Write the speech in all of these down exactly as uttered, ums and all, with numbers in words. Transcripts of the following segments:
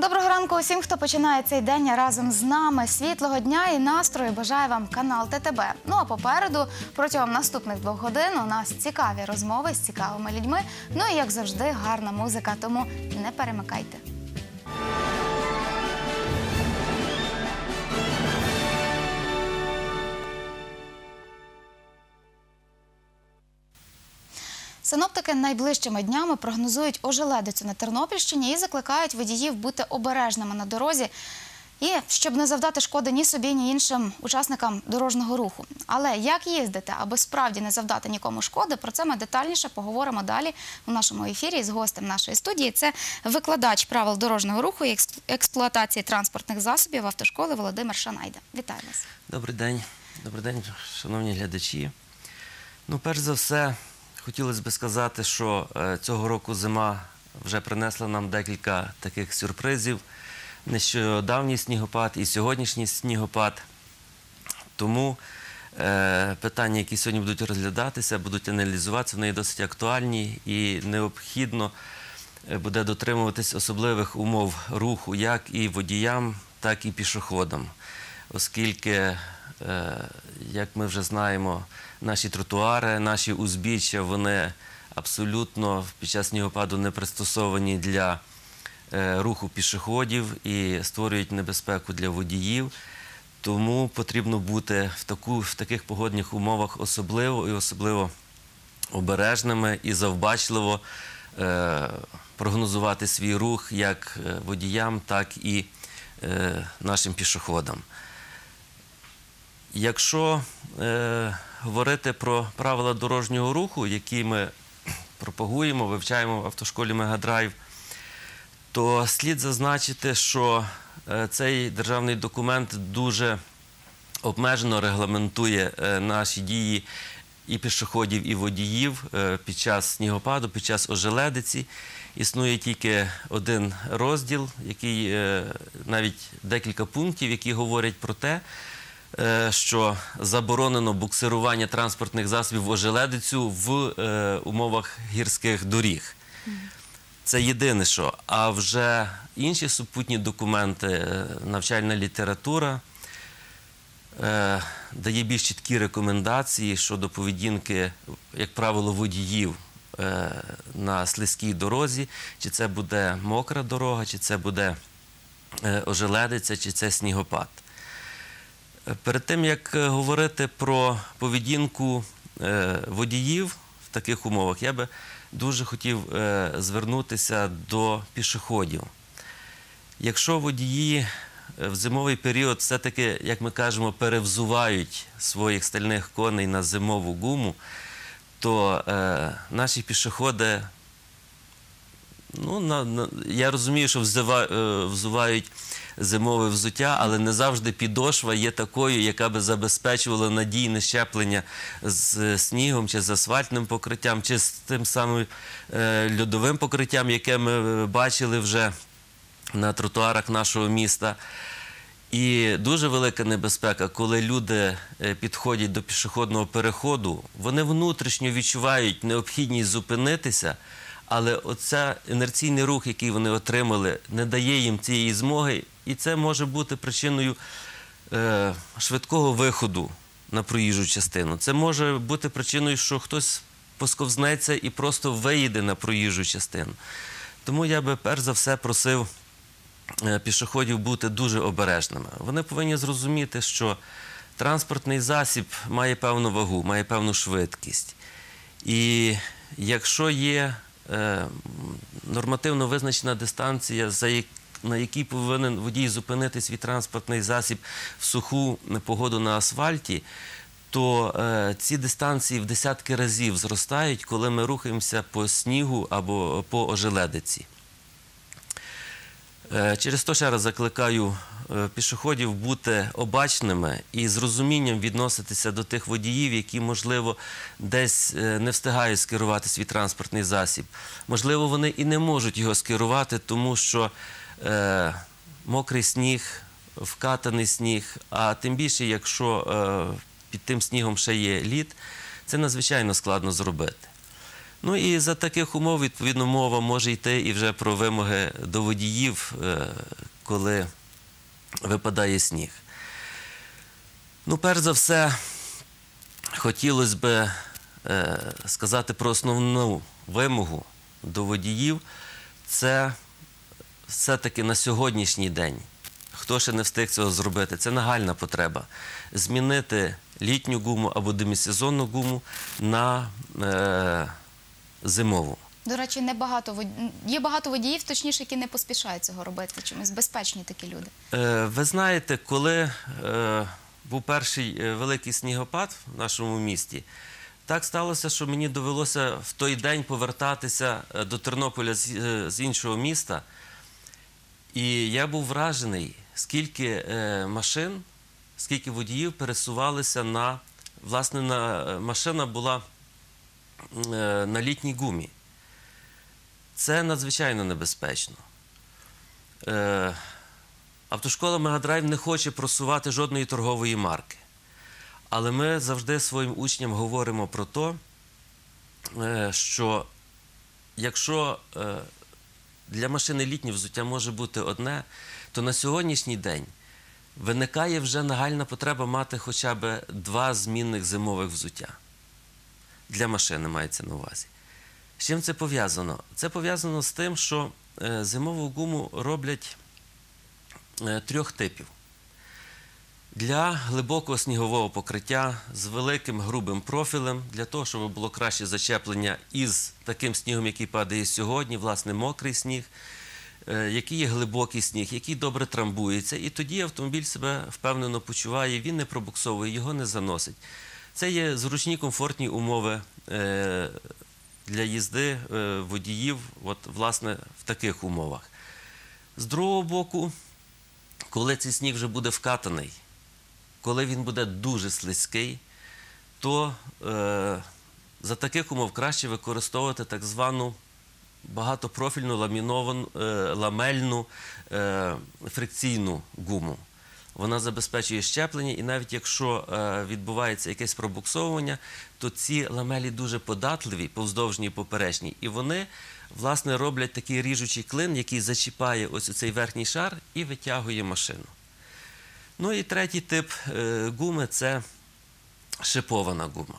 Доброго ранку усім, хто починає цей день разом з нами. Світлого дня і настрою бажає вам канал Т Т Б. Ну а попереду, протягом наступних двох годин, у нас цікаві розмови з цікавими людьми. Ну і, як завжди, гарна музика, тому не перемикайте. Синоптики найближчими днями прогнозують ожеледицю на Тернопільщині і закликають водіїв бути обережними на дорозі, і щоб не завдати шкоди ні собі, ні іншим учасникам дорожнього руху. Але як їздити, аби справді не завдати нікому шкоди, про це ми детальніше поговоримо далі у нашому ефірі з гостем нашої студії. Це викладач правил дорожнього руху і експлуатації транспортних засобів автошколи Володимир Шанайда. Вітаю вас. Добрий день. Добрий день, шановні глядачі. Ну, перш за все, хотілося б сказати, що цього року зима вже принесла нам декілька таких сюрпризів. Нещодавній снігопад і сьогоднішній снігопад. Тому е, питання, які сьогодні будуть розглядатися, будуть аналізуватися, вони досить актуальні і необхідно буде дотримуватись особливих умов руху як і водіям, так і пішоходам. Оскільки, е, як ми вже знаємо, наші тротуари, наші узбіччя, вони абсолютно під час снігопаду не пристосовані для руху пішоходів і створюють небезпеку для водіїв. Тому потрібно бути в, таку, в таких погодних умовах особливо і особливо обережними і завбачливо е, прогнозувати свій рух як водіям, так і е, нашим пішоходам. Якщо е, говорити про правила дорожнього руху, які ми пропагуємо, вивчаємо в автошколі Мегадрайв, то слід зазначити, що цей державний документ дуже обмежено регламентує наші дії і пішоходів, і водіїв під час снігопаду, під час ожеледиці. Існує тільки один розділ, який, навіть декілька пунктів, які говорять про те, що заборонено буксирування транспортних засобів в ожеледицю в умовах гірських доріг. Це єдине що. А вже інші супутні документи, навчальна література е, дає більш чіткі рекомендації щодо поведінки, як правило, водіїв е, на слизькій дорозі, чи це буде мокра дорога, чи це буде е, ожеледиця, чи це снігопад. Перед тим, як говорити про поведінку е, водіїв в таких умовах, я би дуже хотів е, звернутися до пішоходів. Якщо водії в зимовий період все-таки, як ми кажемо, перевзувають своїх стальних коней на зимову гуму, то е, наші пішоходи, ну, на, на, я розумію, що взива, е, взувають зимове взуття, але не завжди підошва є такою, яка би забезпечувала надійне щеплення з снігом, чи з асфальтним покриттям, чи з тим самим е, льодовим покриттям, яке ми бачили вже на тротуарах нашого міста. І дуже велика небезпека, коли люди підходять до пішохідного переходу, вони внутрішньо відчувають необхідність зупинитися, але оцей інерційний рух, який вони отримали, не дає їм цієї змоги, і це може бути причиною е, швидкого виходу на проїжджу частину. Це може бути причиною, що хтось посковзнеться і просто виїде на проїжджу частину. Тому я би перш за все просив е, пішоходів бути дуже обережними. Вони повинні зрозуміти, що транспортний засіб має певну вагу, має певну швидкість. І якщо є е, нормативно визначена дистанція, за яку на якій повинен водій зупинити свій транспортний засіб в суху погоду на асфальті, то е, ці дистанції в десятки разів зростають, коли ми рухаємося по снігу або по ожеледиці. Е, через то ще раз закликаю е, пішоходів бути обачними і з розумінням відноситися до тих водіїв, які, можливо, десь е, не встигають скерувати свій транспортний засіб. Можливо, вони і не можуть його скерувати, тому що Е, мокрий сніг, вкатаний сніг, а тим більше, якщо е, під тим снігом ще є лід, це надзвичайно складно зробити. Ну і за таких умов, відповідно, мова може йти і вже про вимоги до водіїв, е, коли випадає сніг. Ну, перш за все, хотілося б е, сказати про основну вимогу до водіїв. Це все-таки на сьогоднішній день, хто ще не встиг цього зробити, це нагальна потреба. Змінити літню гуму або демісезонну гуму на е, зимову. До речі, не багато вод... є багато водіїв, точніше, які не поспішають цього робити. Чомусь безпечні такі люди. Е, ви знаєте, коли е, був перший е, великий снігопад в нашому місті, так сталося, що мені довелося в той день повертатися е, до Тернополя з, е, з іншого міста. І я був вражений, скільки е, машин, скільки водіїв пересувалися на, власне, на, машина була е, на літній гумі. Це надзвичайно небезпечно. Е, автошкола «Мегадрайв» не хоче просувати жодної торгової марки. Але ми завжди своїм учням говоримо про те, е, що якщо е, для машини літнє взуття може бути одне, то на сьогоднішній день виникає вже нагальна потреба мати хоча б два змінних зимових взуття. Для машини мається на увазі. З чим це пов'язано? Це пов'язано з тим, що е, зимову гуму роблять е, трьох типів. Для глибокого снігового покриття з великим грубим профілем, для того, щоб було краще зачеплення із таким снігом, який падає сьогодні, власне, мокрий сніг, е, який є глибокий сніг, який добре трамбується, і тоді автомобіль себе впевнено почуває, він не пробуксовує, його не заносить. Це є зручні, комфортні умови е, для їзди е, водіїв, от, власне, в таких умовах. З другого боку, коли цей сніг вже буде вкатаний, коли він буде дуже слизький, то е, за таких умов краще використовувати так звану багатопрофільну ламіновану, е, ламельну е, фрикційну гуму. Вона забезпечує щеплення, і навіть якщо е, відбувається якесь пробуксовування, то ці ламелі дуже податливі, повздовжні і поперечні, і вони, власне, роблять такий ріжучий клин, який зачіпає ось цей верхній шар і витягує машину. Ну і третій тип е, гуми – це шипована гума.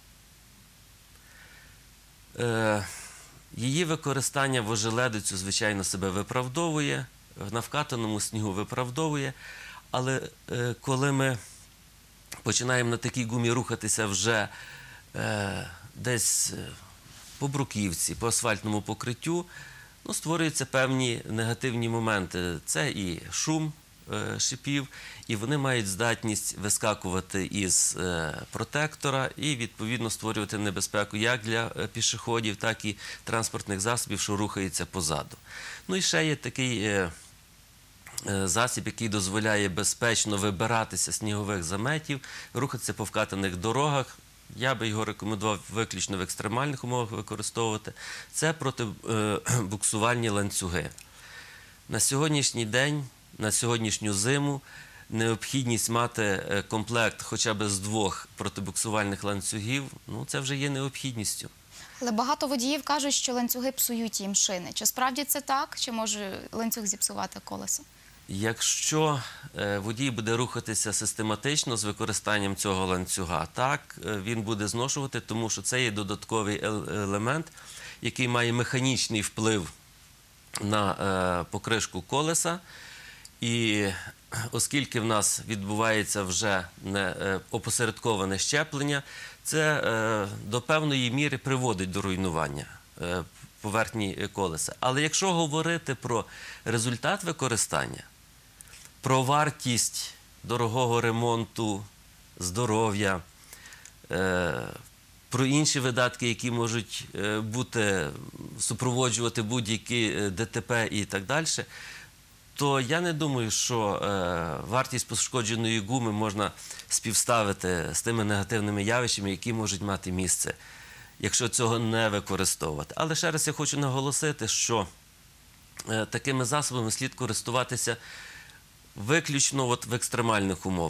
Е, її використання в ожеледицю, звичайно, себе виправдовує, на вкатаному снігу виправдовує, але е, коли ми починаємо на такій гумі рухатися вже е, десь по бруківці, по асфальтному покриттю, ну, створюються певні негативні моменти. Це і шум е, шипів, і вони мають здатність вискакувати із е, протектора і, відповідно, створювати небезпеку як для е, пішоходів, так і транспортних засобів, що рухаються позаду. Ну і ще є такий е, засіб, який дозволяє безпечно вибиратися з снігових заметів, рухатися по вкатаних дорогах. Я би його рекомендував виключно в екстремальних умовах використовувати. Це протибуксувальні ланцюги. На сьогоднішній день, на сьогоднішню зиму, необхідність мати комплект хоча б з двох протибуксувальних ланцюгів, ну, це вже є необхідністю. Але багато водіїв кажуть, що ланцюги псують їм шини. Чи справді це так? Чи може ланцюг зіпсувати колесо? Якщо е, водій буде рухатися систематично з використанням цього ланцюга, так, е, він буде зношувати, тому що це є додатковий елемент, який має механічний вплив на е, покришку колеса. І оскільки в нас відбувається вже не е, опосередковане щеплення, це е, до певної міри приводить до руйнування е, поверхні колеса. Але якщо говорити про результат використання, про вартість дорогого ремонту, здоров'я, е, про інші видатки, які можуть е, бути, супроводжувати будь-які ДТП і так далі, то я не думаю, що е, вартість пошкодженої гуми можна співставити з тими негативними явищами, які можуть мати місце, якщо цього не використовувати. Але ще раз я хочу наголосити, що е, такими засобами слід користуватися виключно от в екстремальних умовах.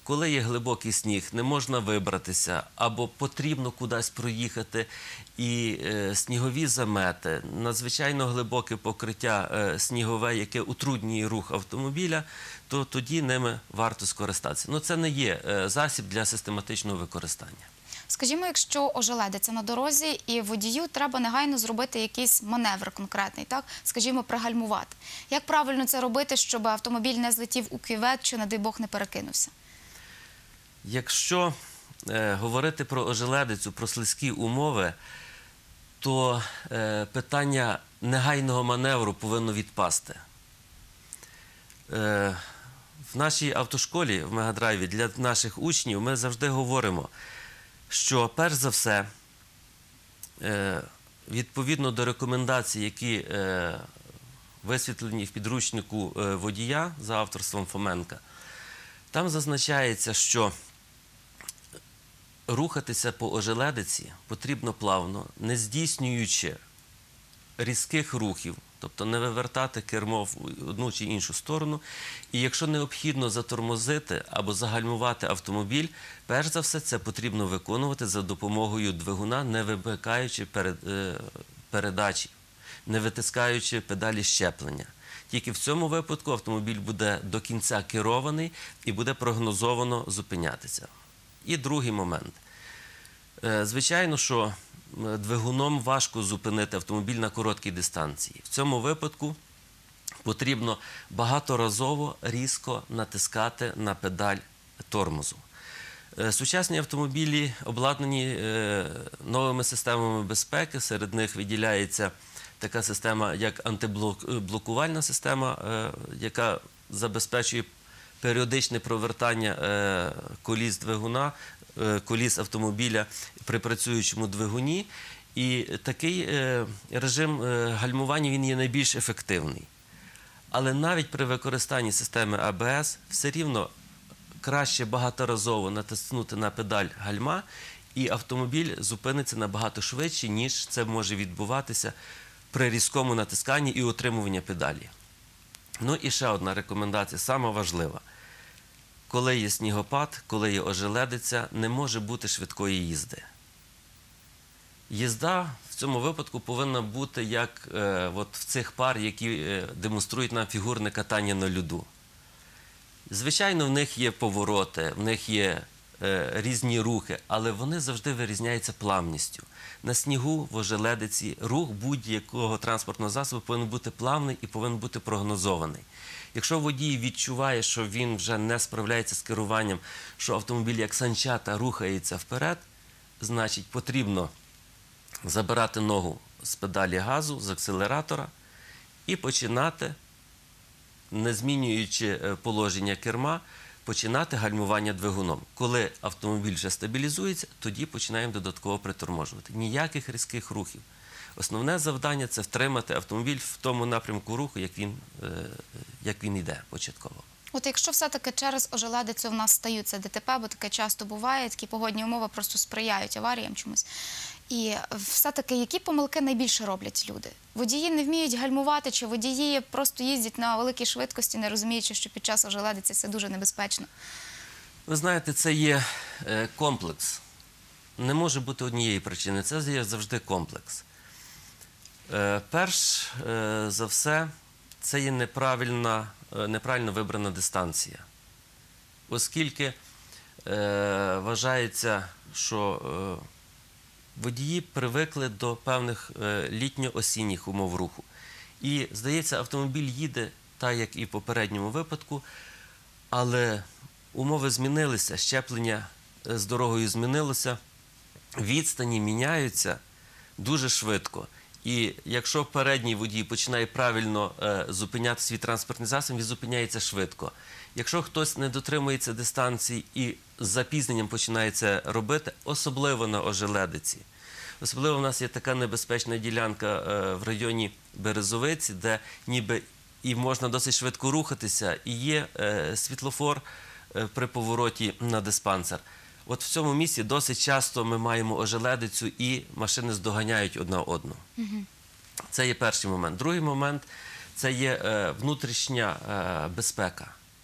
коли є глибокий сніг, не можна вибратися, або потрібно кудись проїхати, і е, снігові замети, надзвичайно глибоке покриття е, снігове, яке утруднює рух автомобіля, то тоді ними варто скористатися. Ну, це не є е, засіб для систематичного використання. Скажімо, якщо ожеледиться на дорозі і водію треба негайно зробити якийсь маневр конкретний, так? Скажімо, пригальмувати. Як правильно це робити, щоб автомобіль не злетів у кювет чи, не дай Бог, не перекинувся? Якщо е, говорити про ожеледицю, про слизькі умови, то е, питання негайного маневру повинно відпасти. Е, в нашій автошколі, в Мегадрайві, для наших учнів ми завжди говоримо, що перш за все, е, відповідно до рекомендацій, які е, висвітлені в підручнику е, водія за авторством Фоменка, там зазначається, що рухатися по ожеледиці потрібно плавно, не здійснюючи різких рухів, тобто не вивертати кермо в одну чи іншу сторону. І якщо необхідно затормозити або загальмувати автомобіль, перш за все це потрібно виконувати за допомогою двигуна, не вимикаючи перед, е, передачі, не витискаючи педалі щеплення. Тільки в цьому випадку автомобіль буде до кінця керований і буде прогнозовано зупинятися. І другий момент. Звичайно, що двигуном важко зупинити автомобіль на короткій дистанції. В цьому випадку потрібно багаторазово різко натискати на педаль тормозу. Сучасні автомобілі обладнані новими системами безпеки, серед них виділяється така система, як антиблокувальна система, яка забезпечує періодичне провертання коліс двигуна, коліс автомобіля при працюючому двигуні. І такий режим гальмування він є найбільш ефективний. Але навіть при використанні системи А Б С все рівно краще багаторазово натиснути на педаль гальма, і автомобіль зупиниться набагато швидше, ніж це може відбуватися при різкому натисканні і утримуванні педалі. Ну і ще одна рекомендація, сама важлива. Коли є снігопад, коли є ожеледиця, не може бути швидкої їзди. Їзда в цьому випадку повинна бути як е, от в цих пар, які е, демонструють нам фігурне катання на льоду. Звичайно, в них є повороти, в них є е, різні рухи, але вони завжди вирізняються плавністю. На снігу, в ожеледиці, рух будь-якого транспортного засобу повинен бути плавний і повинен бути прогнозований. Якщо водій відчуває, що він вже не справляється з керуванням, що автомобіль як санчата рухається вперед, значить потрібно забирати ногу з педалі газу, з акселератора і починати, не змінюючи положення керма, починати гальмування двигуном. Коли автомобіль вже стабілізується, тоді починаємо додатково приторможувати. Ніяких різких рухів. Основне завдання – це втримати автомобіль в тому напрямку руху, як він, як він йде початково. От якщо все-таки через ожеледицю в нас стаються Д Т П, бо таке часто буває, такі погодні умови просто сприяють аваріям чомусь. І все-таки які помилки найбільше роблять люди? Водії не вміють гальмувати, чи водії просто їздять на великій швидкості, не розуміючи, що під час ожеледиці це дуже небезпечно? Ви знаєте, це є комплекс. Не може бути однієї причини, це є завжди комплекс. Перш за все, це є неправильна, неправильно вибрана дистанція. Оскільки е, вважається, що е, водії привикли до певних е, літньо-осінніх умов руху. І, здається, автомобіль їде так, як і в попередньому випадку, але умови змінилися, щеплення з дорогою змінилося, відстані міняються дуже швидко. І якщо передній водій починає правильно е, зупиняти свій транспортний засіб, він зупиняється швидко. Якщо хтось не дотримується дистанції і з запізненням починає це робити, особливо на ожеледиці. Особливо в нас є така небезпечна ділянка е, в районі Березовиці, де ніби і можна досить швидко рухатися, і є е, світлофор е, при повороті на диспансер. От в цьому місці досить часто ми маємо ожеледицю і машини здоганяють одна одну. Угу. Це є перший момент. Другий момент – це є е, внутрішня е, безпека.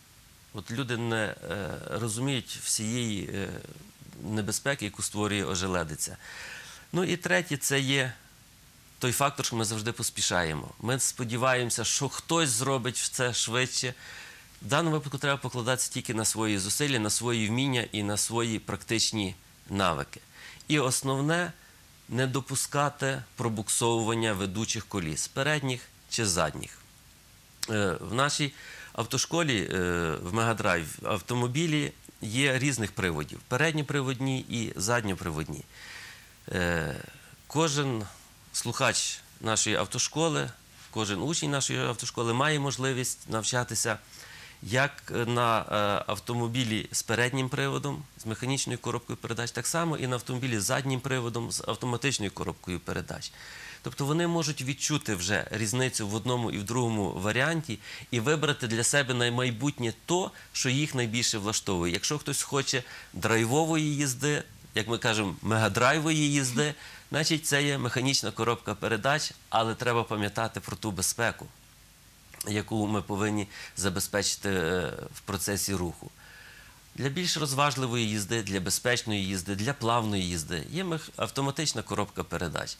От люди не е, розуміють всієї е, небезпеки, яку створює ожеледиця. Ну і третє, це є той фактор, що ми завжди поспішаємо. Ми сподіваємося, що хтось зробить це швидше. В даному випадку треба покладатися тільки на свої зусилля, на свої вміння і на свої практичні навики. І основне – не допускати пробуксовування ведучих коліс, передніх чи задніх. Е, В нашій автошколі, е, в Мегадрайв, автомобілі є різних приводів – передньоприводні і задньоприводні. Е, Кожен слухач нашої автошколи, кожен учень нашої автошколи має можливість навчатися як на е, автомобілі з переднім приводом, з механічною коробкою передач, так само і на автомобілі з заднім приводом, з автоматичною коробкою передач. Тобто вони можуть відчути вже різницю в одному і в другому варіанті і вибрати для себе на майбутнє то, що їх найбільше влаштовує. Якщо хтось хоче драйвової їзди, як ми кажемо, мегадрайвової їзди, значить це є механічна коробка передач, але треба пам'ятати про ту безпеку, яку ми повинні забезпечити в процесі руху. Для більш розважливої їзди, для безпечної їзди, для плавної їзди є автоматична коробка передач.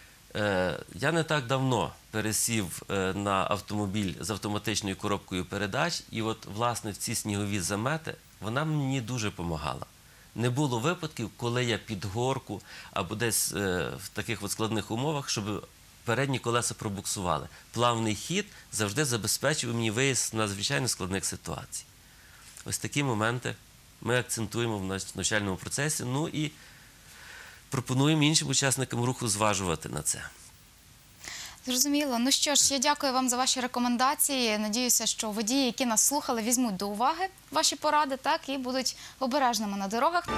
Я не так давно пересів на автомобіль з автоматичною коробкою передач, і от, власне, в ці снігові замети вона мені дуже допомагала. Не було випадків, коли я під горку або десь в таких от складних умовах, щоб передні колеса пробуксували. Плавний хід завжди забезпечив мені виїзд з надзвичайно складних ситуацій. Ось такі моменти ми акцентуємо в навчальному процесі, ну і пропонуємо іншим учасникам руху зважувати на це. Зрозуміло. Ну що ж, я дякую вам за ваші рекомендації. Надіюся, що водії, які нас слухали, візьмуть до уваги ваші поради, так, і будуть обережними на дорогах.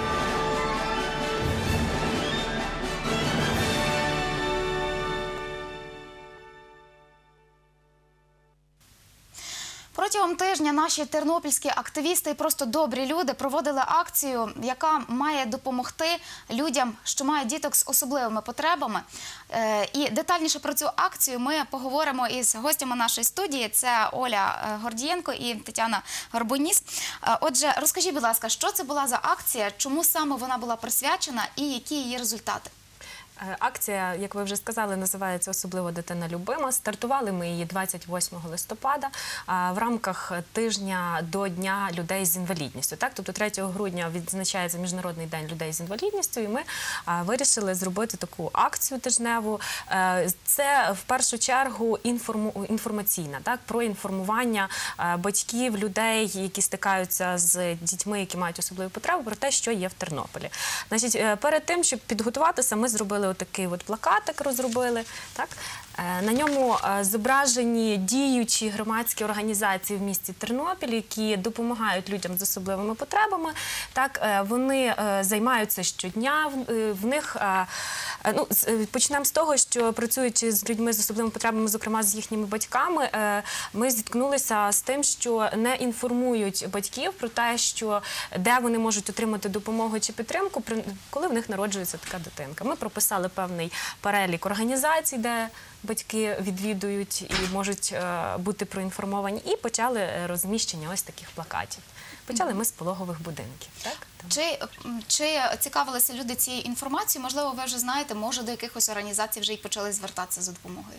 Протягом тижня наші тернопільські активісти і просто добрі люди проводили акцію, яка має допомогти людям, що мають діток з особливими потребами. І детальніше про цю акцію ми поговоримо із гостями нашої студії. Це Оля Гордієнко і Тетяна Горбуніс. Отже, розкажіть, будь ласка, що це була за акція, чому саме вона була присвячена і які її результати? Акція, як ви вже сказали, називається «Особливо дитина любима». Стартували ми її двадцять восьмого листопада в рамках тижня до Дня людей з інвалідністю. Так? Тобто третього грудня відзначається Міжнародний день людей з інвалідністю, і ми вирішили зробити таку акцію тижневу. Це в першу чергу інформу... інформаційна, так? Про інформування батьків, людей, які стикаються з дітьми, які мають особливі потреби, про те, що є в Тернополі. Значить, перед тим, щоб підготуватися, ми зробили отакий от плакатик, розробили, так? На ньому зображені діючі громадські організації в місті Тернопіль, які допомагають людям з особливими потребами. Так, вони займаються щодня, в них, ну, почнемо з того, що працюючи з людьми з особливими потребами, зокрема з їхніми батьками, ми зіткнулися з тим, що не інформують батьків про те, що де вони можуть отримати допомогу чи підтримку, коли в них народжується така дитинка. Ми прописали певний перелік організацій, де батьки відвідують і можуть бути проінформовані, і почали розміщення ось таких плакатів. Почали ми з пологових будинків. Так? Чи, чи цікавилися люди цією інформацією? Можливо, ви вже знаєте, може до якихось організацій вже й почали звертатися за допомогою?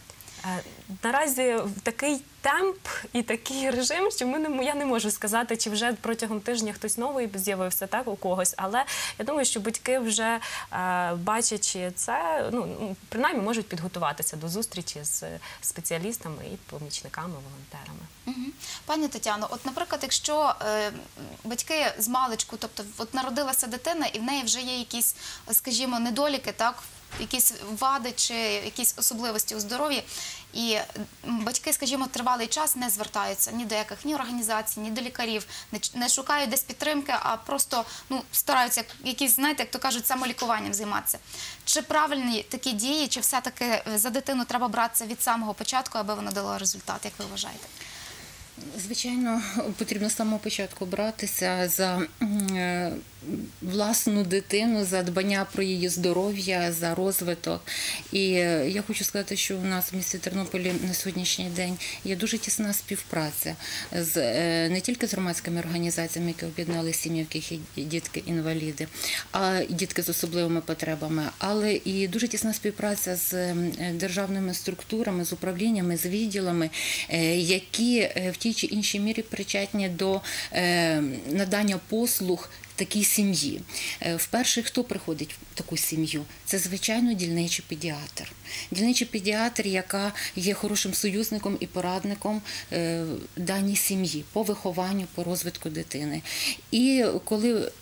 Наразі такий темп і такий режим, що ми не, я не можу сказати, чи вже протягом тижня хтось новий з'явився, так, у когось, але я думаю, що батьки вже, е, бачачи це, ну, принаймні можуть підготуватися до зустрічі з спеціалістами і помічниками, волонтерами. Угу. Пані Тетяно, от, наприклад, якщо е, батьки з маличку, тобто от народилася дитина і в неї вже є якісь, скажімо, недоліки, так, якісь вади чи якісь особливості у здоров'ї, і батьки, скажімо, тривалий час не звертаються ні до яких ні організацій, ні до лікарів, не, не шукають десь підтримки, а просто, ну, стараються якісь, знаєте, як то кажуть, самолікуванням займатися. Чи правильні такі дії, чи все-таки за дитину треба братися від самого початку, аби воно дало результат, як ви вважаєте? Звичайно, потрібно з самого початку братися за власну дитину, за дбання про її здоров'я, за розвиток. І я хочу сказати, що у нас в місті Тернополі на сьогоднішній день є дуже тісна співпраця з не тільки з громадськими організаціями, які об'єднали сім'ї, в яких є дітки-інваліди, а дітки з особливими потребами, але і дуже тісна співпраця з державними структурами, з управліннями, з відділами, які в тій чи іншій мірі причетні до надання послуг такій сім'ї. Вперше, хто приходить в таку сім'ю? Це, звичайно, дільничий педіатр. Дільничий педіатр, яка є хорошим союзником і порадником даній сім'ї по вихованню, по розвитку дитини. І коли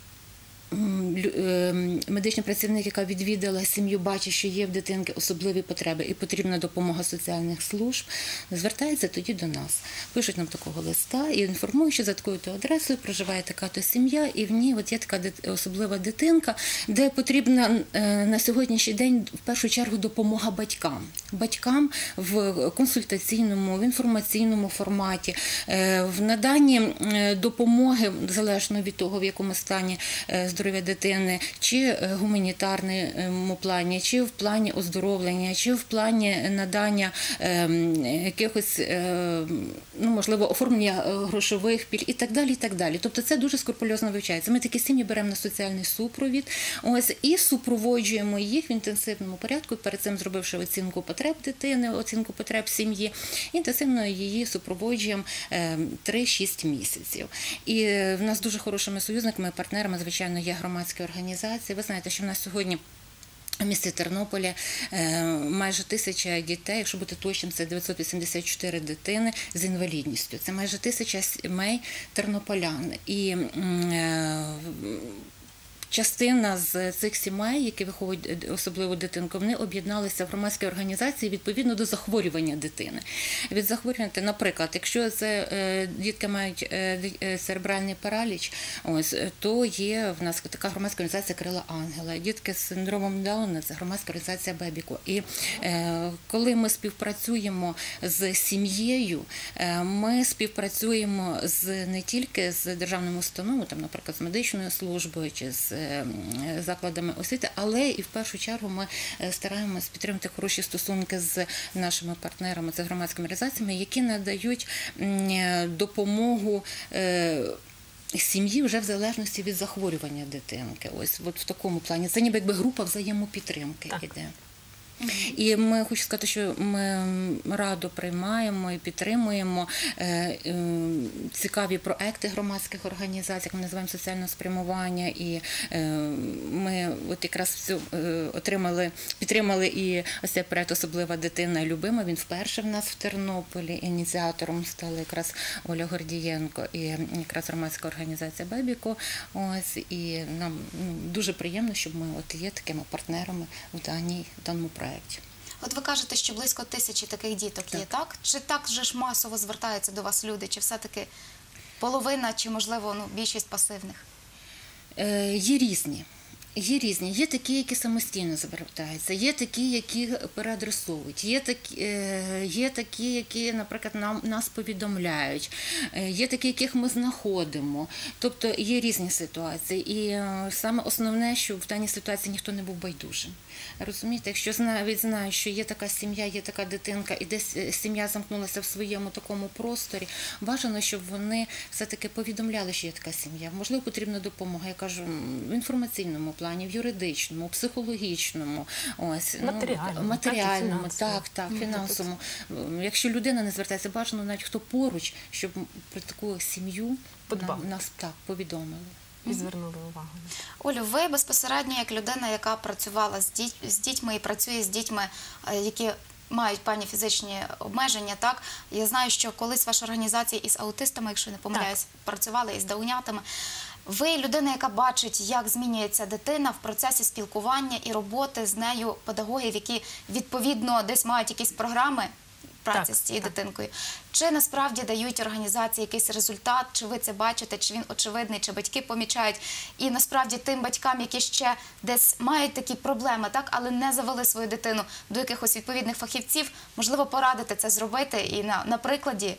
медичний працівник, яка відвідала сім'ю, бачить, що є в дитинки особливі потреби і потрібна допомога соціальних служб, звертається тоді до нас. Пишуть нам такого листа і інформують, що за такою-то адресою проживає така-то сім'я, і в ній от є така особлива дитинка, де потрібна на сьогоднішній день в першу чергу допомога батькам. Батькам в консультаційному, в інформаційному форматі, в наданні допомоги, залежно від того, в якому стані здоров'я дитини, чи в гуманітарному плані, чи в плані оздоровлення, чи в плані надання е, якихось, е, ну, можливо, оформлення грошових пільг і так далі, і так далі. Тобто це дуже скрупульозно вивчається. Ми такі сім'ї беремо на соціальний супровід, ось, і супроводжуємо їх в інтенсивному порядку, перед цим зробивши оцінку потреб дитини, оцінку потреб сім'ї, інтенсивно її супроводжуємо е, три-шість місяців. І в нас дуже хорошими союзниками, партнерами, звичайно, є громадські організації. Ви знаєте, що в нас сьогодні в місті Тернополі майже тисяча дітей, якщо бути точним, це дев'ятсот вісімдесят чотири дитини з інвалідністю. Це майже тисяча сімей тернополян. І частина з цих сімей, які виховують особливу дитинку, вони об'єдналися в громадські організації відповідно до захворювання дитини. Від захворювання, наприклад, якщо це е, дітки мають е, церебральний параліч, ось, то є в нас така громадська організація «Крила Ангела». Дітки з синдромом Дауна – це громадська організація «Бебіко». І е, коли ми співпрацюємо з сім'єю, е, ми співпрацюємо з, не тільки з державними установами, там, наприклад, з медичною службою чи з закладами освіти, але і в першу чергу ми стараємось підтримати хороші стосунки з нашими партнерами, це громадськими організаціями, які надають допомогу сім'ї вже в залежності від захворювання дитинки. Ось от в такому плані. Це ніби якби група взаємопідтримки іде. І ми, хочу сказати, що ми радо приймаємо і підтримуємо цікаві проекти громадських організацій, як ми називаємо соціального спрямування, і ми от якраз отримали, підтримали і ось цей проект «Особлива дитина любима», він вперше в нас в Тернополі, ініціатором стала якраз Оля Гордієнко і якраз громадська організація «Бебіко». Ось, і нам ну, дуже приємно, щоб ми от є такими партнерами в даній, даному проекті. От ви кажете, що близько тисячі таких діток так. є, так? Чи так же ж масово звертаються до вас люди, чи все-таки половина, чи, можливо, ну, більшість пасивних? Е, є різні. Є різні. Є такі, які самостійно звертаються, є такі, які переадресовують, є такі, є такі, які, наприклад, нам, нас повідомляють, є такі, яких ми знаходимо. Тобто є різні ситуації. І саме основне, що в даній ситуації ніхто не був байдужим. Розумієте, якщо навіть знають, що є така сім'я, є така дитинка, і десь сім'я замкнулася в своєму такому просторі, бажано, щоб вони все-таки повідомляли, що є така сім'я. Можливо, потрібна допомога, я кажу, в інформаційному плані, в юридичному, в психологічному, ось, матеріальному, ну, матеріальному, так, так, так, фінансовому. Якщо людина не звертається, бажано навіть хто поруч, щоб про таку сім'ю нам, нас так повідомили. І звернули увагу. Олю, ви безпосередньо як людина, яка працювала з, діть, з дітьми і працює з дітьми, які мають певні фізичні обмеження, так? Я знаю, що колись ваша організація із аутистами, якщо не помиляюсь, працювали із даунятами. Ви людина, яка бачить, як змінюється дитина в процесі спілкування і роботи з нею педагогів, які відповідно десь мають якісь програми праці так, з цією так. дитинкою. Чи насправді дають організації якийсь результат, чи ви це бачите, чи він очевидний, чи батьки помічають. І насправді тим батькам, які ще десь мають такі проблеми, так, але не завели свою дитину до якихось відповідних фахівців, можливо, порадити це зробити і на, на прикладі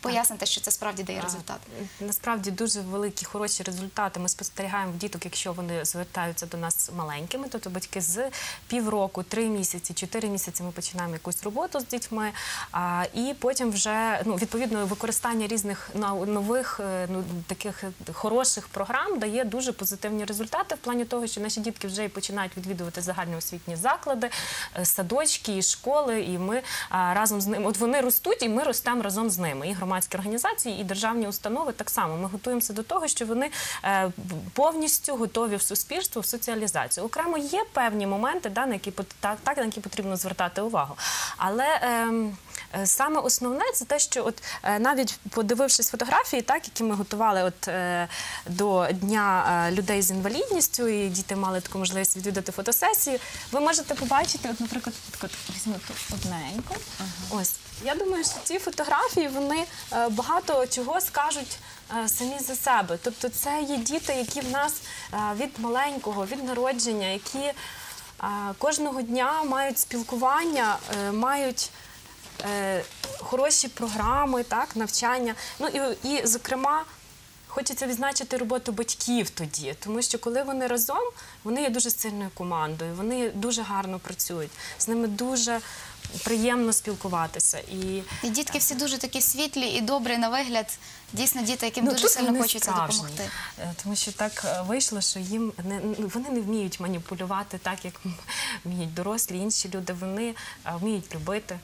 поясните, що це справді дає результат? А, Насправді дуже великі, хороші результати ми спостерігаємо в діток, якщо вони звертаються до нас маленькими, тобто батьки з півроку, три місяці, чотири місяці ми починаємо якусь роботу з дітьми, а, і потім вже, ну, відповідно, використання різних нау- нових, е, ну, таких хороших програм дає дуже позитивні результати в плані того, що наші дітки вже і починають відвідувати загальноосвітні заклади, е, садочки, і школи, і ми а, разом з ними, от вони ростуть, і ми ростемо разом з ними. І громадські організації, і державні установи так само. Ми готуємося до того, що вони е, повністю готові в суспільство, в соціалізацію. Окремо є певні моменти, да, на які, пот- так, так, на які потрібно звертати увагу. Але ем, е, саме основне це те, що от е, навіть подивившись фотографії, так, які ми готували от, е, до Дня е, людей з інвалідністю, і діти мали таку можливість відвідати фотосесію, ви можете побачити, от, наприклад, так от, візьму тут одненько. Ось. Я думаю, що ці фотографії, вони е, багато чого скажуть е, самі за себе. Тобто це є діти, які в нас е, від маленького, від народження, які е, кожного дня мають спілкування, е, мають е, хороші програми, так, навчання. Ну і, і, зокрема, хочеться відзначити роботу батьків тоді, тому що коли вони разом, вони є дуже сильною командою, вони дуже гарно працюють, з ними дуже приємно спілкуватися. І, І дітки всі дуже такі світлі і добрі на вигляд. Дійсно, діти, яким дуже тут сильно вони хочеться справжні. допомогти. Е, Тому що так е, вийшло, що їм не, ну, вони не вміють маніпулювати так, як вміють дорослі, інші люди. Вони е, вміють любити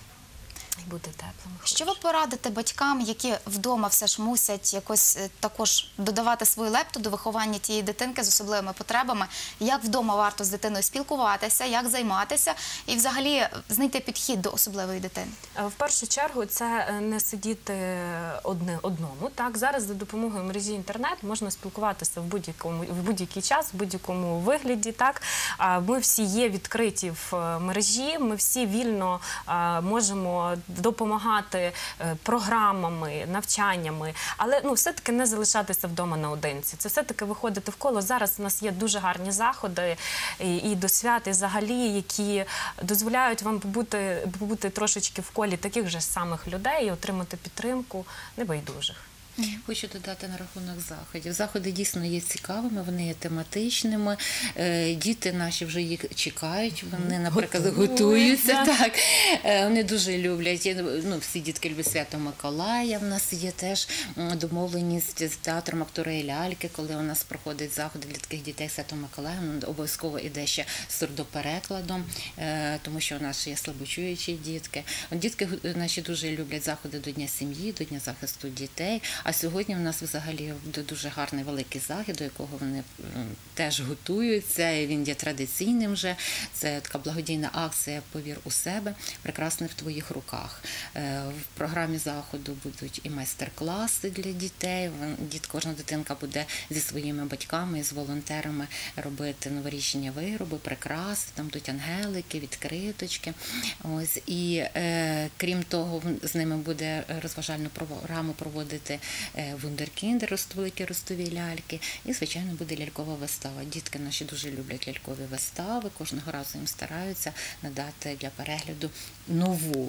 і бути теплими. Що ви порадите батькам, які вдома все ж мусять якось е, також додавати свою лепту до виховання тієї дитинки з особливими потребами? Як вдома варто з дитиною спілкуватися, як займатися і взагалі знайти підхід до особливої дитини? Е, В першу чергу це е, не сидіти одне одному. Так, зараз за допомогою мережі інтернет можна спілкуватися в будь-якому в будь-який час, в будь-якому вигляді. Так, А ми всі є відкриті в е, мережі. Ми всі вільно е, можемо допомагати е, програмами, навчаннями, але ну все-таки не залишатися вдома наодинці. Це все-таки виходити в коло. Зараз у нас є дуже гарні заходи і, і до свят, і взагалі, які дозволяють вам побути, побути трошечки в колі таких же самих людей і отримати підтримку небайдужих. Хочу додати на рахунок заходів. Заходи дійсно є цікавими, вони є тематичними. Е, Діти наші вже їх чекають, вони, наприклад, готуються. Так. Е, Вони дуже люблять. Є, ну, всі дітки люблять Свято Миколая. У нас є теж м, домовленість з театром «Актори і ляльки», коли у нас проходить заходи для таких дітей Свято Миколая. Ну, обов'язково іде ще з сурдоперекладом, е, тому що у нас є слабочуючі дітки. От дітки наші дуже люблять заходи до Дня сім'ї, до Дня захисту дітей. А сьогодні в нас взагалі дуже гарний великий захід, до якого вони теж готуються, і він є традиційним вже. Це така благодійна акція «Повір у себе, прекрасне в твоїх руках». В програмі заходу будуть і майстер-класи для дітей. Діт, кожна дитинка буде зі своїми батьками і з волонтерами робити новорічні вироби, прикраси, там будуть ангелики, відкриточки. Ось. І е, крім того, з ними буде розважальну програму проводити вундеркіндер, великі ростові ляльки, і, звичайно, буде лялькова вистава. Дітки наші дуже люблять лялькові вистави, кожного разу їм стараються надати для перегляду нову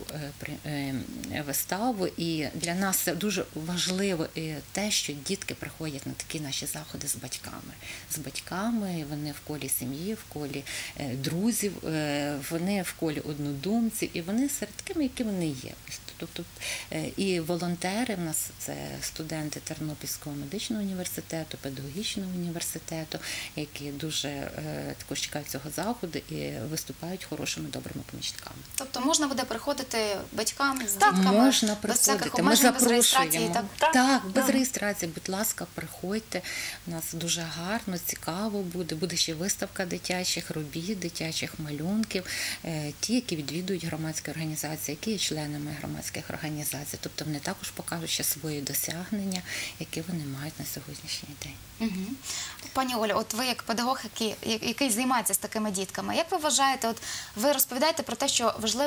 виставу. І для нас це дуже важливо те, що дітки приходять на такі наші заходи з батьками. З батьками, вони в колі сім'ї, в колі друзів, вони в колі однодумців, і вони серед такими, які вони є. Тобто і волонтери в нас це студенти Тернопільського медичного університету, педагогічного університету, які дуже е, також чекають цього заходу і виступають хорошими, добрими помічниками. Тобто можна буде приходити батькам з Так, дітками, можна без всяких приходити. Ми обмежень, без реєстрації? запрошуємо. Так? Так, без Так. реєстрації, будь ласка, приходьте. У нас дуже гарно, цікаво буде. Буде ще виставка дитячих робіт, дитячих малюнків, е, ті, які відвідують громадські організації, які є членами громадських організацій. Тобто вони також покажуть ще свої досягнення, які вони мають на сьогоднішній день. Угу. Пані Олю, от ви як педагог, який, який займається з такими дітками, як ви вважаєте, от ви розповідаєте про те, що важливо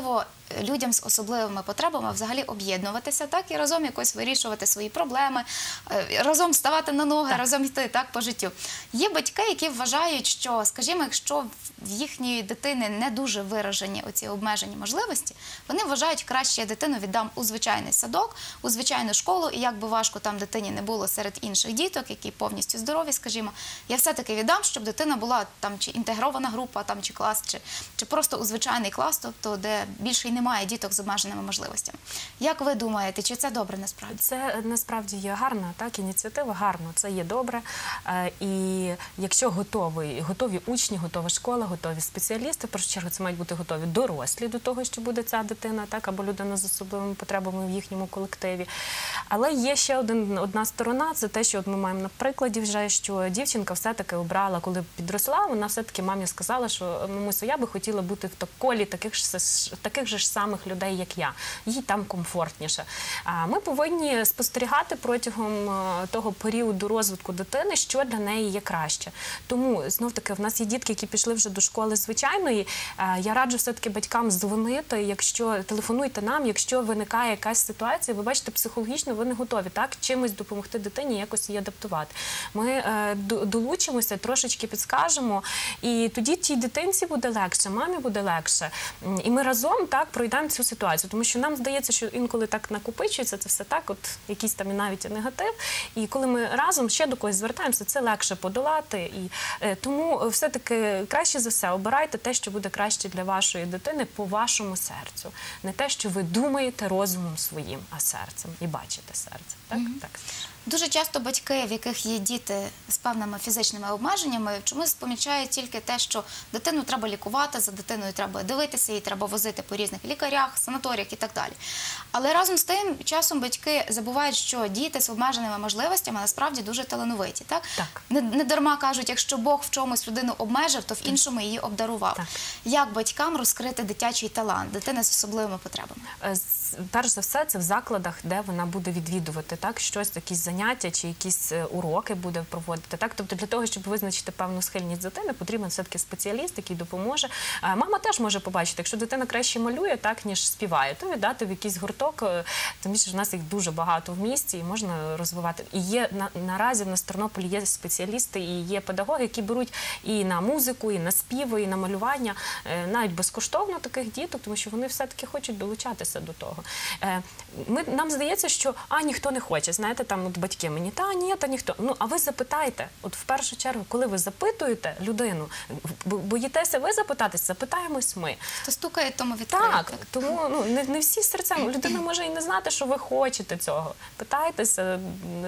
людям з особливими потребами взагалі об'єднуватися, так, і разом якось вирішувати свої проблеми, е, разом ставати на ноги, Так. разом йти так по життю. Є батьки, які вважають, що, скажімо, якщо в їхньої дитини не дуже виражені оці обмежені можливості, вони вважають, краще я дитину віддам у звичайний садок, у звичайну школу, і як би важко там дитині не було серед інших діток, які повністю здорові, скажімо, я все-таки віддам, щоб дитина була там чи інтегрована група, там чи клас, чи, чи просто у звичайний клас, тобто де більше й немає діток з обмеженими можливостями. Як ви думаєте, чи це добре насправді? Це насправді є гарна так, ініціатива, гарно, це є добре. Е, І якщо готові, готові учні, готова школа, готові спеціалісти, в першу чергу це мають бути готові дорослі до того, що буде ця дитина, так, або людина з особливими потребами в їхньому колективі. Але є ще один, одна сторона, це те, що от ми маємо на прикладі вже, що дівчинка все-таки обрала, коли підросла, вона все-таки мамі сказала, що мамусю, я би хотіла бути в колі таких ж, таких же ж самих людей, як я. Їй там комфортніше. А ми повинні спостерігати протягом е, того періоду розвитку дитини, що для неї є краще. Тому, знов-таки, в нас є дітки, які пішли вже до школи звичайної. Е, Я раджу все-таки батькам дзвонити, якщо телефонуйте нам, якщо виникає якась ситуація, ви бачите, психологічно ви не готові, так, чимось допомогти дитині, якось її адаптувати. Ми е, до- долучимося, трошечки підскажемо, і тоді тій дитинці буде легше, мамі буде легше. М, І ми разом так пройдемо цю ситуацію, тому що нам здається, що інколи так накопичується це все так, от якийсь там і навіть і негатив. І коли ми разом ще до когось звертаємося, це легше подолати. І е, тому все-таки краще за все обирайте те, що буде краще для вашої дитини по вашому серцю. Не те, що ви думаєте розумом своїм, а серцем. І бачите серце. Так? Так. Дуже часто батьки, в яких є діти з певними фізичними обмеженнями, чомусь помічають тільки те, що дитину треба лікувати, за дитиною треба дивитися, її треба возити по різних лікарях, санаторіях і так далі. Але разом з тим часом батьки забувають, що діти з обмеженими можливостями насправді дуже талановиті. Так? Так. Не, не дарма кажуть, якщо Бог в чомусь людину обмежив, то в іншому її обдарував. Так. Як батькам розкрити дитячий талант, дитини з особливими потребами? Е, з- Перш за все, це в закладах, де вона буде відвідувати так, щось, якісь заняття чи якісь е, уроки буде проводити. Так? Тобто для того, щоб визначити певну схильність дитини, потрібен все-таки спеціаліст, який допоможе. Е, Мама теж може побачити, якщо дитина краще малює, так, ніж співає, то віддати в якийсь гурток, е, тим більше в нас їх дуже багато в місті і можна розвивати. І є на, наразі в нас в Тернополі є спеціалісти і є педагоги, які беруть і на музику, і на співи, і на малювання, е, навіть безкоштовно таких діток, тому що вони все-таки хочуть долучатися до того. Е, Ми, нам здається, що а, ніхто не хоче, знаєте, там от батьки мені, та ні, та ніхто. Ну, а ви запитайте, от в першу чергу, коли ви запитуєте людину, бо- боїтеся ви запитатись, запитаємось ми. Хто стукає, тому відкриють. Так, тому ну, не, не всі серцем. Людина може і не знати, що ви хочете цього. Питайтеся,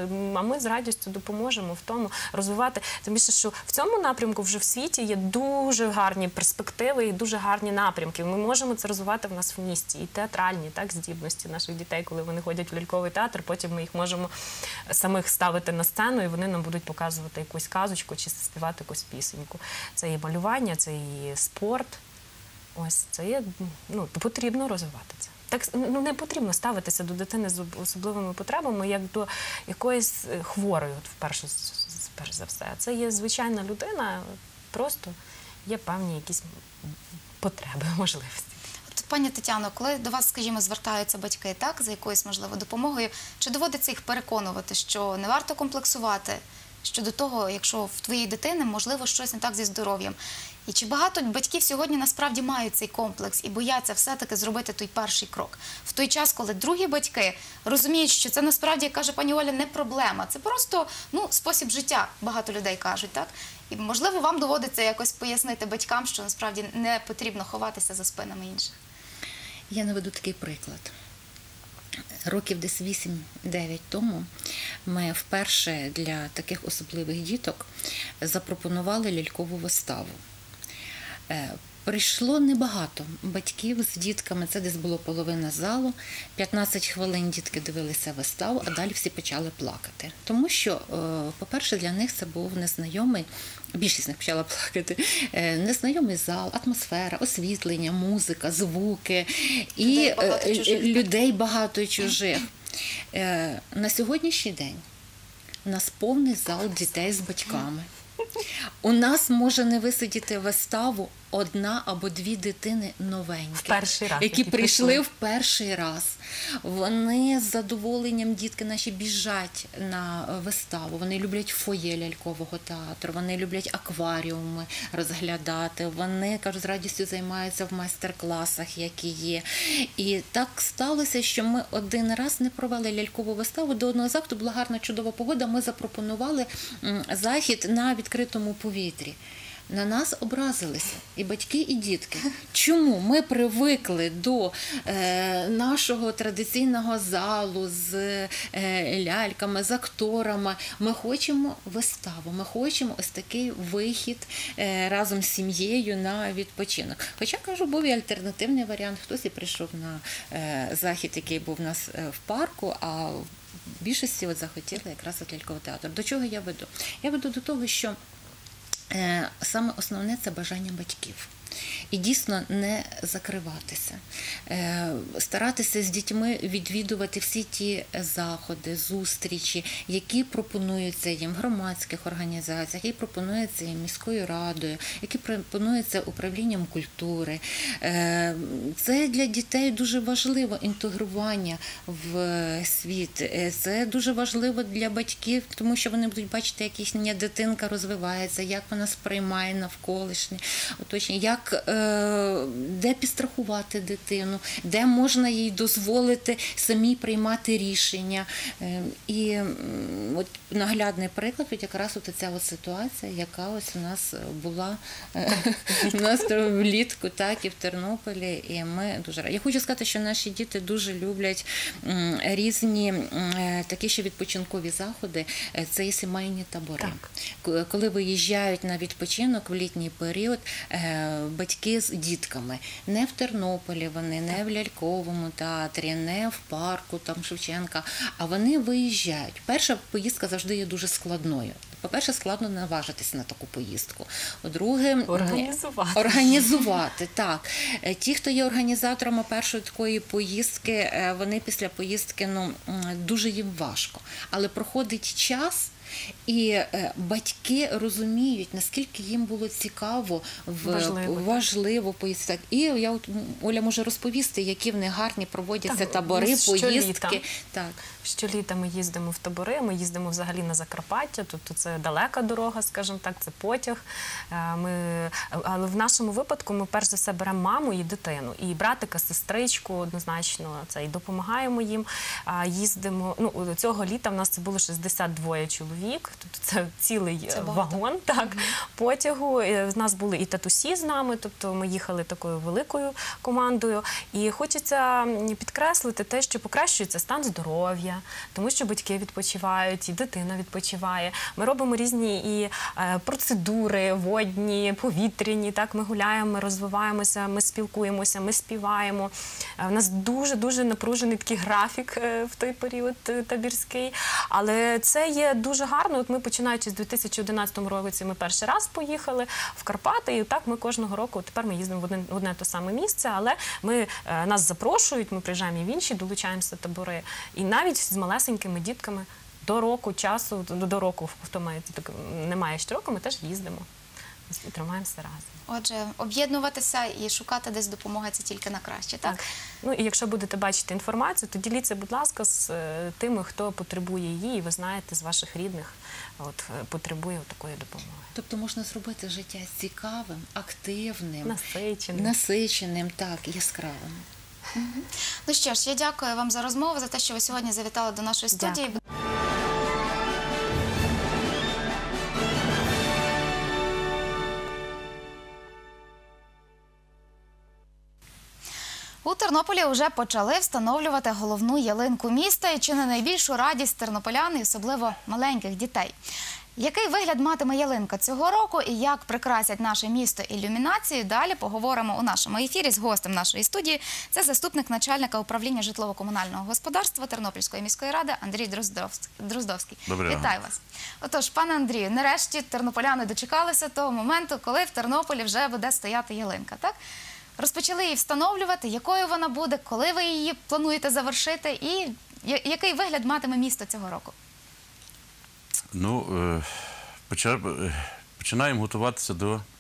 а ми з радістю допоможемо в тому розвивати. Тим більше, що в цьому напрямку вже в світі є дуже гарні перспективи і дуже гарні напрямки. Ми можемо це розвивати в нас в місті. І театральні так, здібності наших дітей, коли вони ходять в ляльковий театр, потім ми їх можемо самих ставити на сцену, і вони нам будуть показувати якусь казочку чи співати якусь пісеньку. Це і малювання, це і спорт. Ось це є, ну, потрібно розвивати це. Так, ну, не потрібно ставитися до дитини з об- особливими потребами, як до якоїсь е, хворої, от вперше, з- з- перш за все. Це є звичайна людина, просто є певні якісь потреби, можливості. От, пані Тетяно, коли до вас, скажімо, звертаються батьки, так, за якоюсь, можливо, допомогою, чи доводиться їх переконувати, що не варто комплексувати щодо того, якщо в твоїй дитини, можливо, щось не так зі здоров'ям? І чи багато батьків сьогодні насправді мають цей комплекс і бояться все-таки зробити той перший крок? В той час, коли другі батьки розуміють, що це насправді, як каже пані Оля, не проблема. Це просто, ну, спосіб життя, багато людей кажуть, так? І, можливо, вам доводиться якось пояснити батькам, що насправді не потрібно ховатися за спинами інших. Я наведу такий приклад. Років десь вісім-дев'ять тому ми вперше для таких особливих діток запропонували лялькову виставу. Е, Прийшло небагато батьків з дітками, це десь було половина залу, п'ятнадцять хвилин дітки дивилися виставу, а далі всі почали плакати. Тому що, е, по-перше, для них це був незнайомий, більшість з них почала плакати, е, незнайомий зал, атмосфера, освітлення, музика, звуки і Людей багато е, чужих, людей багато чужих. Е, На сьогоднішній день у нас повний зал дітей з батьками. У нас може не висидіти виставу одна або дві дитини новенькі, В перший раз, які які прийшли прийшли. в перший раз. Вони з задоволенням, дітки наші, біжать на виставу. Вони люблять фоє лялькового театру, вони люблять акваріуми розглядати, вони, кажуть, з радістю займаються в майстер-класах, які є. І так сталося, що ми один раз не провели лялькову виставу. До одного заходу була гарна, чудова погода, ми запропонували м, захід на відкритому повітрі. На нас образилися і батьки, і дітки. Чому? Ми привикли до е, нашого традиційного залу з е, ляльками, з акторами. Ми хочемо виставу, ми хочемо ось такий вихід е, разом з сім'єю на відпочинок. Хоча, кажу, був і альтернативний варіант. Хтось і прийшов на е, захід, який був у нас е, в парку, а в більшості от захотіли якраз от лялькового театру. До чого я веду? Я веду до того, що Е, саме основне – це бажання батьків. І дійсно не закриватися, е, старатися з дітьми відвідувати всі ті заходи, зустрічі, які пропонуються їм в громадських організаціях, які пропонуються їм міською радою, які пропонуються управлінням культури. Е, це для дітей дуже важливо, інтегрування в світ. Е, це дуже важливо для батьків, тому що вони будуть бачити, як їхня дитинка розвивається, як вона сприймає навколишнє оточення, як де підстрахувати дитину, де можна їй дозволити самій приймати рішення. І от наглядний приклад, от якраз от ця от ситуація, яка ось у нас була у нас влітку, так, і в Тернополі, і ми дуже раді. Я хочу сказати, що наші діти дуже люблять різні такі ще відпочинкові заходи, це і сімейні табори. Так. Коли виїжджають на відпочинок в літній період, батьки з дітками. Не в Тернополі вони, не в ляльковому театрі, не в парку там Шевченка, а вони виїжджають. Перша поїздка завжди є дуже складною. По-перше, складно наважитися на таку поїздку. По-друге, організувати. Організувати, так. Ті, хто є організаторами першої такої поїздки, вони після поїздки, ну, дуже їм важко. Але проходить час, і батьки розуміють, наскільки їм було цікаво, важливо, важливо поїздити. І я, от, Оля може розповісти, які в них гарні проводяться так, табори, поїздки. Так. Щоліта ми їздимо в табори, ми їздимо взагалі на Закарпаття, тобто це далека дорога, скажімо так, це потяг. Ми, але в нашому випадку ми перш за все беремо маму і дитину, і братика, сестричку, однозначно, це і допомагаємо їм. Їздимо, ну, цього літа в нас це було шістдесят два чоловік, тобто це цілий це вагон, так, mm-hmm. потягу. В нас були і татусі з нами, тобто ми їхали такою великою командою. І хочеться підкреслити те, що покращується стан здоров'я, тому що батьки відпочивають, і дитина відпочиває. Ми робимо різні і процедури водні, повітряні, так, ми гуляємо, ми розвиваємося, ми спілкуємося, ми співаємо. У нас дуже-дуже напружений такий графік в той період табірський, але це є дуже гарно. От ми, починаючи з дві тисячі одинадцятого року, ми перший раз поїхали в Карпати, і так ми кожного року, тепер ми їздимо в одне, в одне те саме місце, але ми, нас запрошують, ми приїжджаємо і в інші, долучаємося табори. І навіть з малесенькими дітками до року часу, до року, хто має, так, немає ще року, ми теж їздимо. І тримаємося разом. Отже, об'єднуватися і шукати десь допомоги – це тільки на краще, так? Так. Ну і якщо будете бачити інформацію, то діліться, будь ласка, з тими, хто потребує її, і ви знаєте, з ваших рідних от, потребує такої допомоги. Тобто можна зробити життя цікавим, активним, насиченим, насиченим, так, яскравим. Угу. Ну що ж, я дякую вам за розмову, за те, що ви сьогодні завітали до нашої студії. Дякую. У Тернополі вже почали встановлювати головну ялинку міста і чи не найбільшу радість тернополян, і особливо маленьких дітей. Який вигляд матиме ялинка цього року і як прикрасять наше місто ілюмінацією, далі поговоримо у нашому ефірі з гостем нашої студії. Це заступник начальника управління житлово-комунального господарства Тернопільської міської ради Андрій Дроздовський. Доброго. Вітаю вас. Отож, пане Андрію, нарешті тернополяни дочекалися того моменту, коли в Тернополі вже буде стояти ялинка, так? Розпочали її встановлювати, якою вона буде, коли ви її плануєте завершити і який вигляд матиме місто цього року? Ну, починаємо готуватися до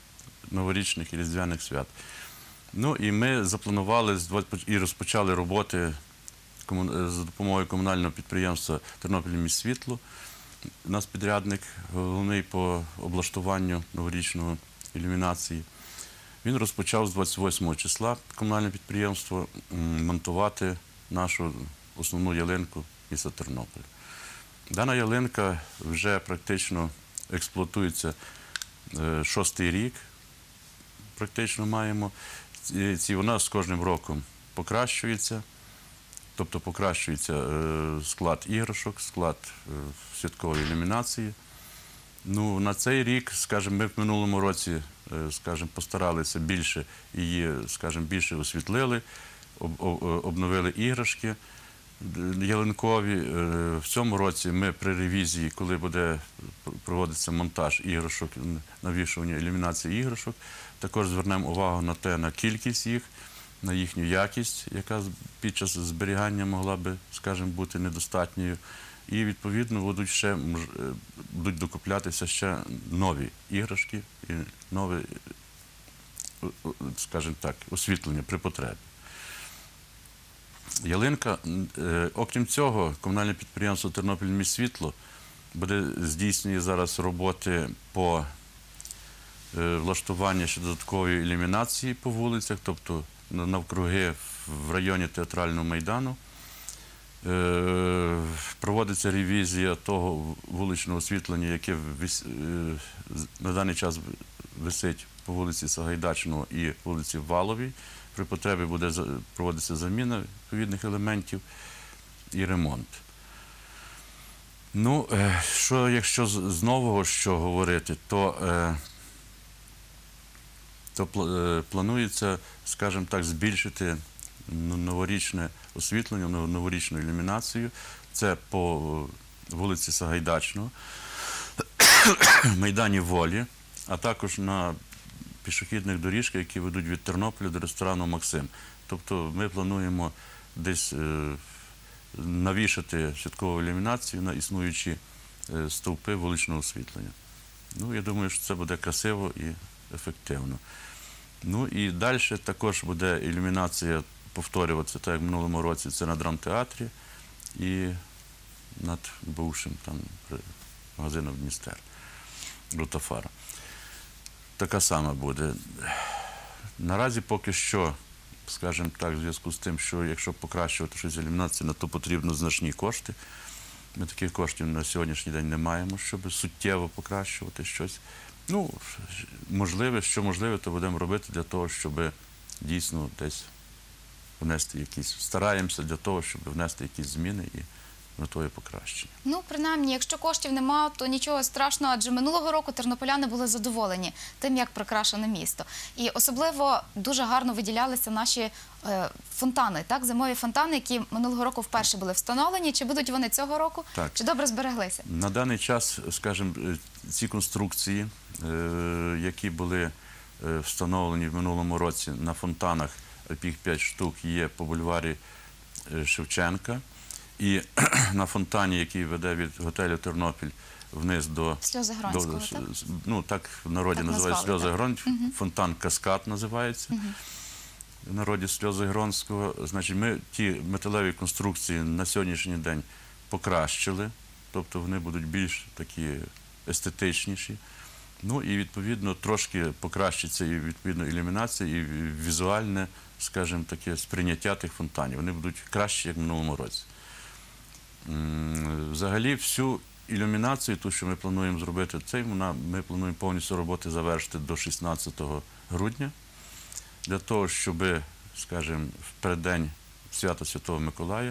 новорічних і різдвяних свят. Ну і ми запланували і розпочали роботи за допомогою комунального підприємства «Тернопільміськсвітло». У нас підрядник головний по облаштуванню новорічної ілюмінації. Він розпочав з двадцять восьмого числа комунальне підприємство монтувати нашу основну ялинку міста Тернополя. Дана ялинка вже практично експлуатується шостий рік, практично маємо. І вона з кожним роком покращується, тобто покращується склад іграшок, склад святкової ілюмінації. Ну, на цей рік, скажімо, ми в минулому році, скажімо, постаралися більше її, скажімо, більше освітлили, обновили іграшки ялинкові. В цьому році ми при ревізії, коли буде проводитися монтаж іграшок, навішування ілюмінації іграшок, також звернемо увагу на те, на кількість їх, на їхню якість, яка під час зберігання могла би, скажімо, бути недостатньою. І, відповідно, будуть ще будуть докуплятися ще нові іграшки і нове, скажімо так, освітлення при потребі. Ялинка, окрім цього, комунальне підприємство «Тернопільміськсвітло» буде здійснює зараз роботи по влаштуванню ще додаткової ілюмінації по вулицях, тобто навкруги в районі Театрального майдану. Проводиться ревізія того вуличного освітлення, яке на даний час висить по вулиці Сагайдачного і вулиці Валовій. При потребі буде проводитися заміна відповідних елементів і ремонт. Ну, що, якщо з нового що говорити, то, то планується, скажімо так, збільшити новорічне освітлення, новорічну ілюмінацію. Це по вулиці Сагайдачного, Майдані Волі, а також на пішохідних доріжках, які ведуть від Тернополя до ресторану «Максим». Тобто ми плануємо десь навішати святкову ілюмінацію на існуючі стовпи вуличного освітлення. Ну, я думаю, що це буде красиво і ефективно. Ну і далі також буде ілюмінація повторюватися, так як в минулому році, це на драмтеатрі і над бувшим там магазином «Дністер», Рутафара. Така сама буде. Наразі поки що, скажімо так, в зв'язку з тим, що якщо покращувати щось з ілюмінацією, на то потрібно значні кошти. Ми таких коштів на сьогоднішній день не маємо, щоб суттєво покращувати щось. Ну, можливе, що можливе, то будемо робити для того, щоб дійсно десь внести якісь, стараємося для того, щоб внести якісь зміни і метою покращення. Ну, принаймні, якщо коштів нема, то нічого страшного, адже минулого року тернополяни були задоволені тим, як прикрашене місто. І особливо дуже гарно виділялися наші е, фонтани, так, зимові фонтани, які минулого року вперше були встановлені. Чи будуть вони цього року? Так. Чи добре збереглися? На даний час, скажімо, ці конструкції, е, які були е, встановлені в минулому році на фонтанах, їх п'ять штук, є по бульварі е, Шевченка. І на фонтані, який веде від готелю «Тернопіль» вниз до... Сльози Гронського, до, так? Ну, так в народі Так називають назвали, «Сльози так. Гронського». Угу. Фонтан «Каскад» називається. Угу. В народі «Сльози Гронського». Значить, ми ті металеві конструкції на сьогоднішній день покращили, тобто вони будуть більш такі естетичніші. Ну і, відповідно, трошки покращиться і, відповідно, ілюмінація, і візуальне, скажімо, таке сприйняття тих фонтанів. Вони будуть кращі, як в минулому році. Взагалі, всю ілюмінацію, ту, що ми плануємо зробити, це ми плануємо повністю роботи завершити до шістнадцятого грудня, для того, щоб, скажімо, в переддень свята Святого Миколая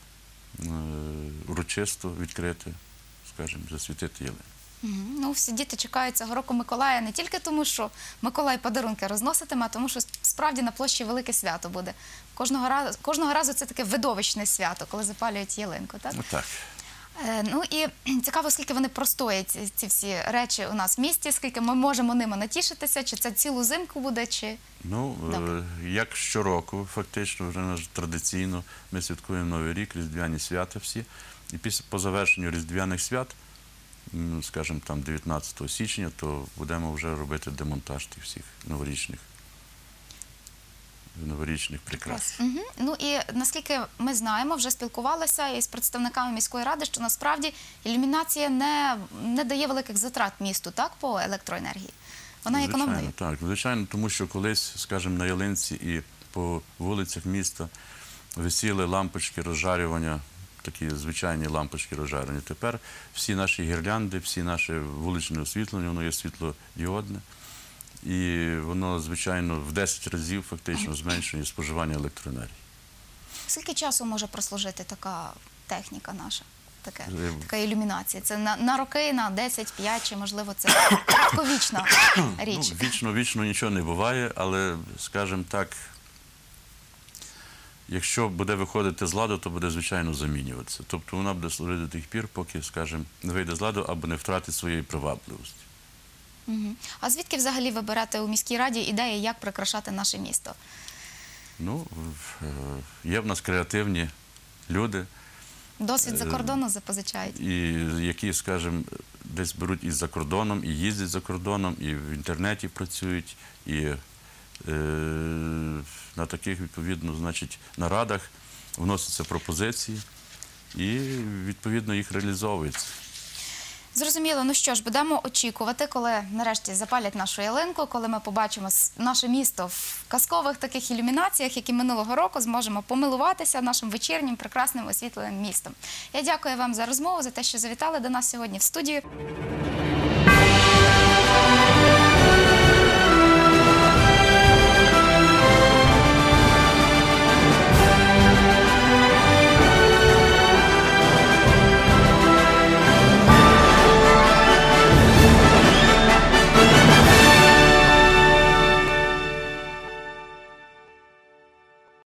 урочисто відкрити, скажімо, засвітити ялинку. Угу. Ну, всі діти чекають цього року Миколая не тільки тому, що Миколай подарунки розноситиме, а тому що справді на площі велике свято буде. Кожного разу, кожного разу це таке видовищне свято, коли запалюють ялинку, так? Ну, так. Е, ну і цікаво, скільки вони простоять, ці, ці всі речі у нас в місті, скільки ми можемо ними натішитися, чи це цілу зимку буде, чи... Ну, Добре. е, як щороку, фактично, вже наш- традиційно ми святкуємо Новий рік, різдвяні свята всі. І після, по завершенню різдвяних свят м, скажімо, там дев'ятнадцятого січня, то будемо вже робити демонтаж тих всіх новорічних, новорічних прикрас. Мгм. Ну і наскільки ми знаємо, вже спілкувалися із представниками міської ради, що насправді ілюмінація не, не дає великих затрат місту, так, по електроенергії. Вона є економною. Звичайно, так, звичайно, тому що колись, скажімо, на ялинці і по вулицях міста висіли лампочки розжарювання, такі звичайні лампочки розжарювання. Тепер всі наші гірлянди, всі наше вуличне освітлення, воно є світлодіодне. І воно, звичайно, в десять разів фактично зменшує споживання електроенергії. Скільки часу може прослужити така техніка наша? Таке, Е, така ілюмінація? Це на, на роки, на десять, п'ять, чи, можливо, це коротковічна річ? Ну, вічно, вічно нічого не буває, але, скажімо так, якщо буде виходити з ладу, то буде, звичайно, замінюватися. Тобто вона буде служити до тих пір, поки, скажімо, не вийде з ладу або не втратить своєї привабливості. Мгм. А звідки взагалі ви берете у міській раді ідеї, як прикрашати наше місто? Ну, в- е, є в нас креативні люди, Досвід за кордону запозичають? і які, скажімо, десь беруть і за кордоном, і їздять за кордоном, і в інтернеті працюють, і е, на таких, відповідно, значить, нарадах вносяться пропозиції, і, відповідно, їх реалізовується. Зрозуміло. Ну що ж, будемо очікувати, коли нарешті запалять нашу ялинку, коли ми побачимо с- наше місто в казкових таких ілюмінаціях, які минулого року зможемо помилуватися нашим вечірнім прекрасним освітленим містом. Я дякую вам за розмову, за те, що завітали до нас сьогодні в студію.